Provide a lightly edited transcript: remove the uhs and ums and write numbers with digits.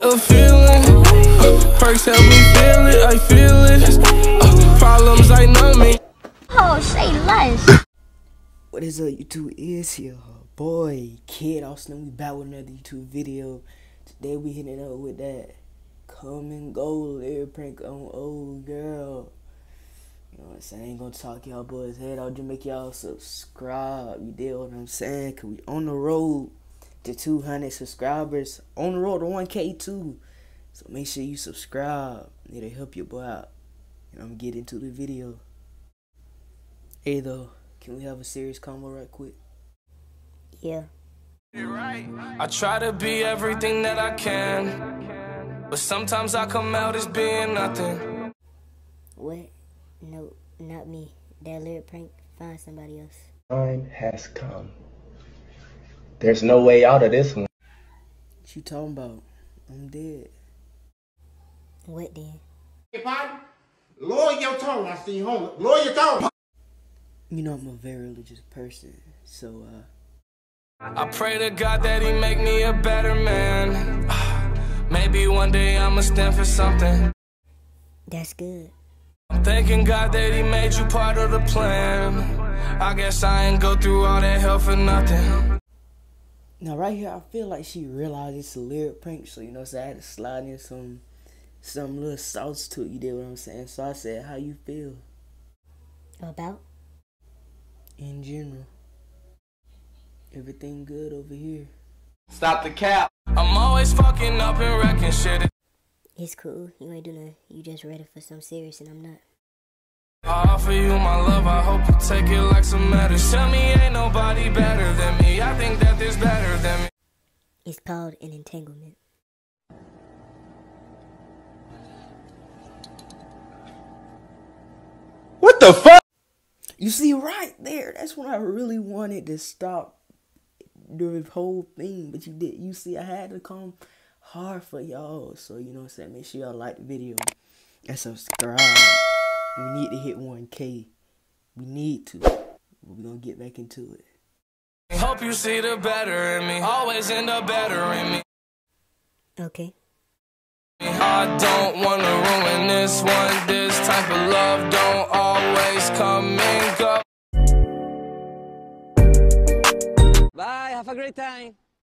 A feeling, perks help me feel it, I feel it. Problems I numb me. Oh, say less. What is up, YouTube? It's your boy LAalston. We back with another YouTube video. Today we hitting it up with that come and go Wlrd prank on old girl. You know what I'm saying? I ain't gonna talk y'all boys head. I'll just make y'all subscribe. You did what I'm saying? Cause we on the road to 200 subscribers. On the road to 1K too. So make sure you subscribe. It'll help your boy out. And I'm gonna get into the video. Hey though, can we have a serious combo right quick? Yeah. I try to be everything that I can, but sometimes I come out as being nothing. What? No, not me. That Wlrd prank, find somebody else. Time has come. There's no way out of this one. What you talking about? I'm dead. What then? Hey, partner, lower your tone. I see you home. Lower your tone. You know I'm a very religious person, so I pray to God that he make me a better man. Maybe one day I'ma stand for something. That's good. I'm thanking God that he made you part of the plan. I guess I ain't go through all that hell for nothing. now right here I feel like she realized it's a Wlrd prank, so you know, so I had to slide in some little sauce to it. You did what I'm saying? So I said, how you feel? About? In general. Everything good over here. Stop the cap. I'm always fucking up and wrecking shit. It's cool. You ain't doing nothing. You just ready for something serious and I'm not. I offer you my love, I hope you take it like some medicine. Tell me ain't nobody better than me. I think that there's better than me. It's called an entanglement. What the fuck? You see right there, that's when I really wanted to stop the whole thing, but you did. You see, I had to come hard for y'all, so you know what I'm saying, make sure y'all like the video and subscribe. We need to hit 1K. We need to. We're gonna get back into it. Hope you see the better in me. Always end up better in me. Okay. I don't wanna ruin this one. This type of love don't always come and go. Bye, have a great time.